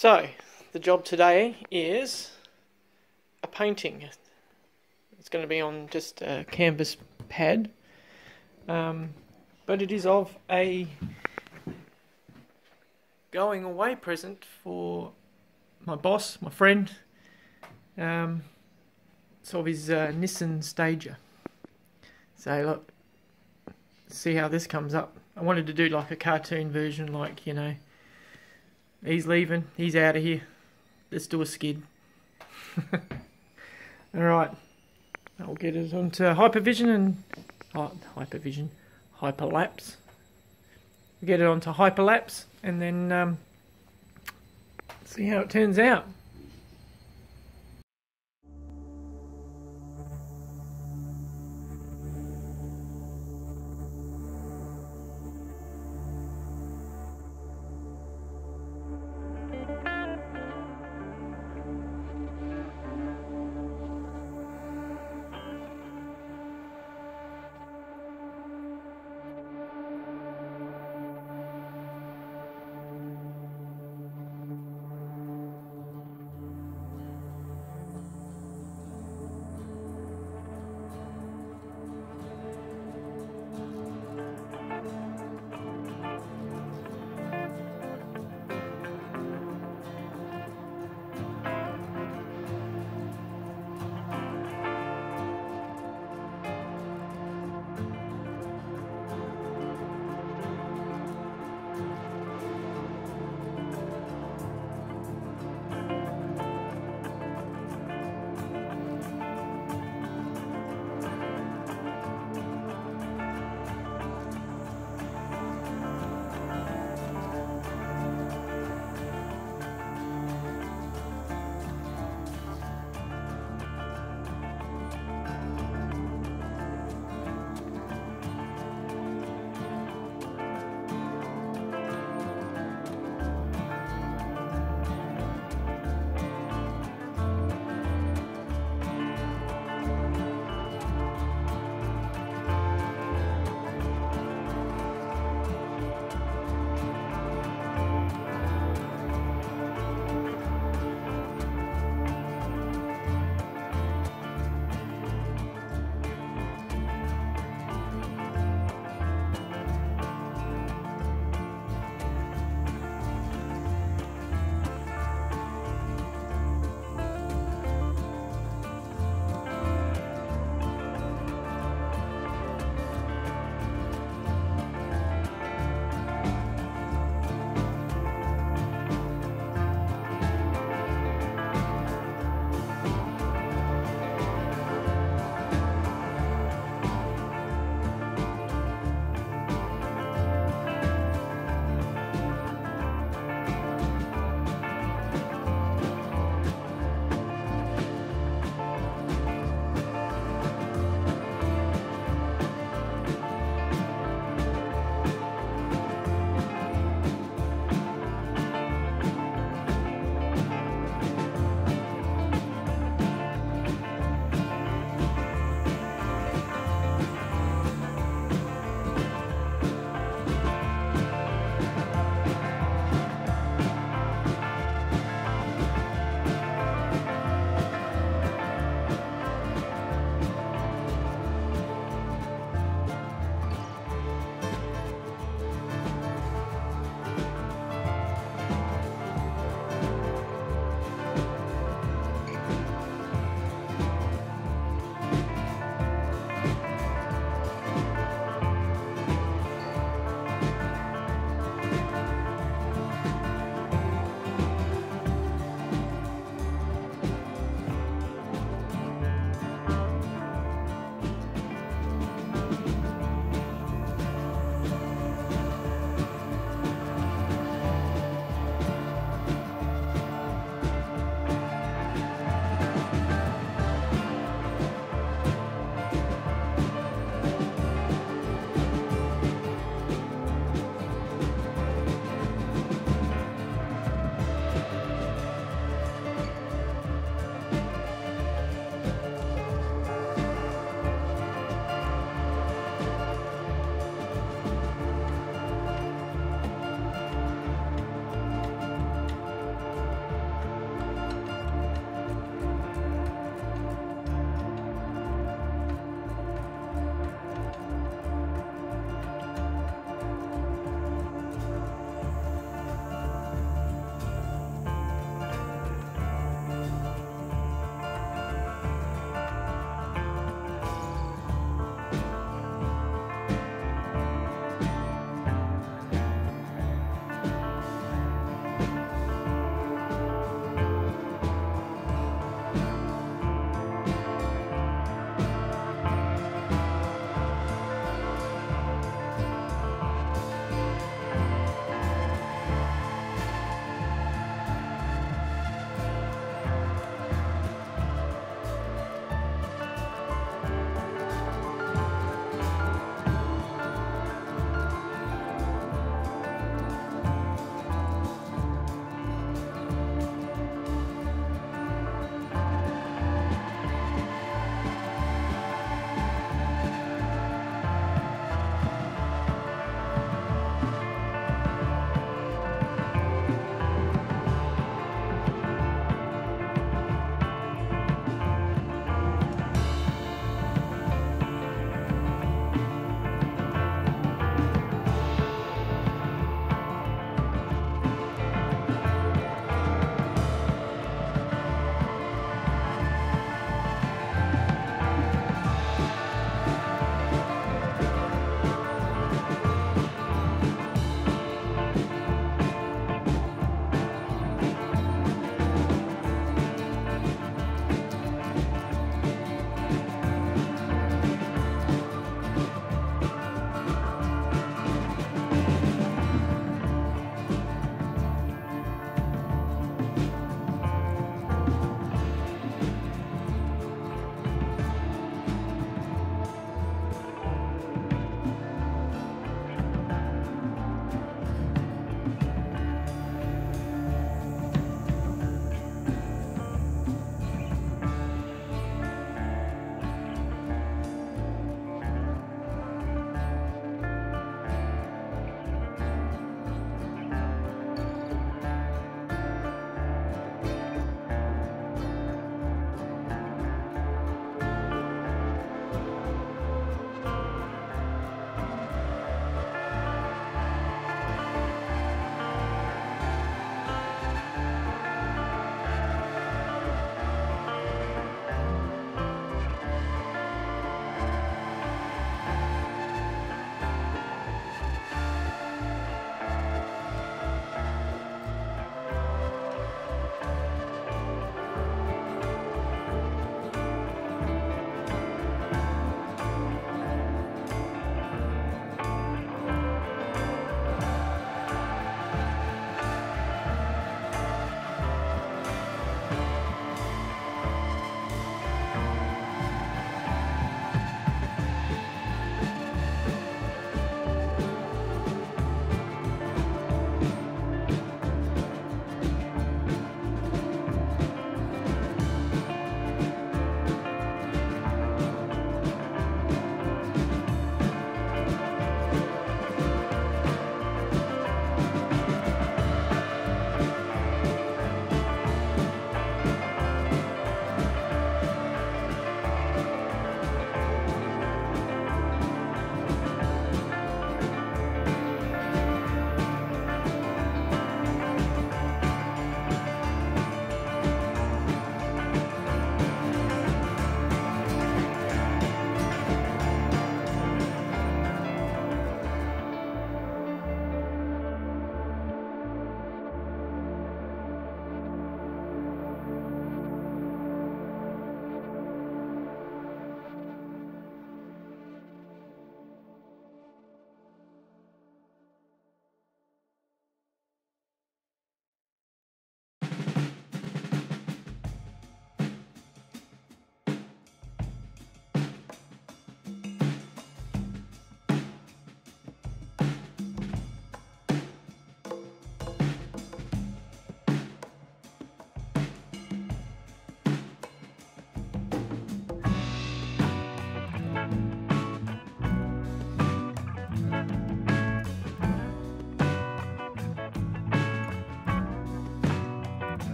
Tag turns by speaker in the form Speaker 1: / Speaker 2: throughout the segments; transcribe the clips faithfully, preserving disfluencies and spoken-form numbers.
Speaker 1: So, the job today is a painting. It's going to be on just a canvas pad, um, but it is of a going away present for my boss, my friend. Um, it's of his uh, Nissan Stagea. So look, see how this comes up. I wanted to do like a cartoon version, like, you know, he's leaving, he's out of here, let's do a skid. Alright, I'll get it onto hypervision and oh, hypervision, hyperlapse. Get it onto hyperlapse and then um, see how it turns out.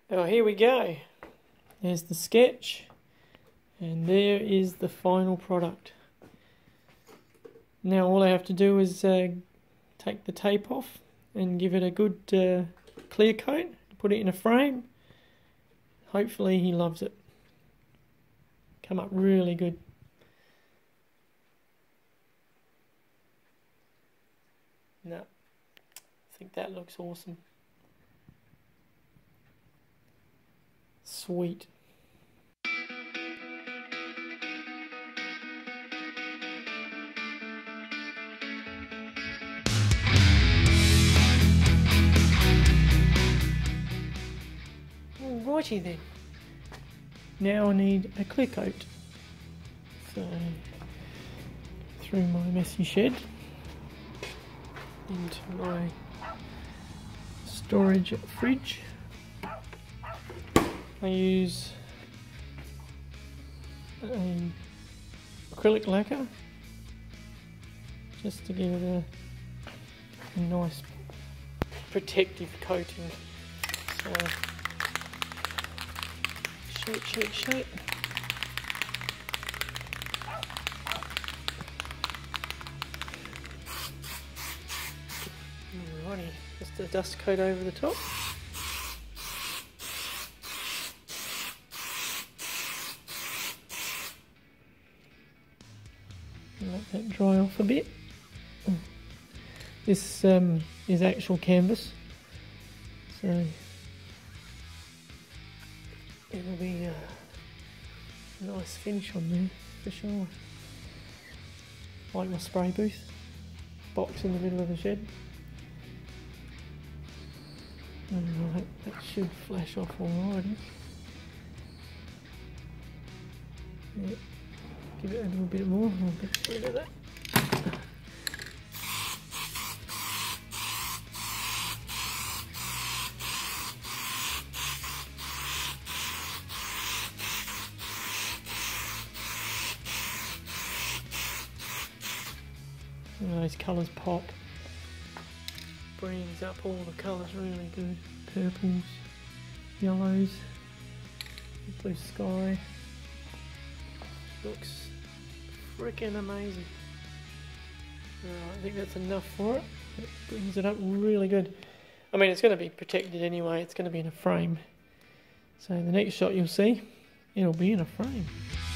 Speaker 1: Oh, here we go. There's the sketch, and there is the final product. Now all I have to do is uh, take the tape off and give it a good uh, clear coat, put it in a frame. Hopefully he loves it. Come up really good. No, I think that looks awesome. Sweet. Alrighty then. Now I need a clear coat. So, through my messy shed into my storage fridge. I use a acrylic lacquer just to give it a, a nice protective coating. So, shake, shake, shake. Alrighty, just a dust coat over the top. Let that dry off a bit. This um, is actual canvas, so it'll be a nice finish on there for sure. Like my spray booth, box in the middle of the shed. Alright, that should flash off alrighty. Yeah. Give it a little bit more, I'll get rid of that. Oh, those colours pop. Brings up all the colours really good. Purples, yellows, blue sky. Looks freaking amazing. Right, I think that's enough for it. It brings it up really good. I mean, it's going to be protected anyway. It's going to be in a frame. So the next shot you'll see, it'll be in a frame.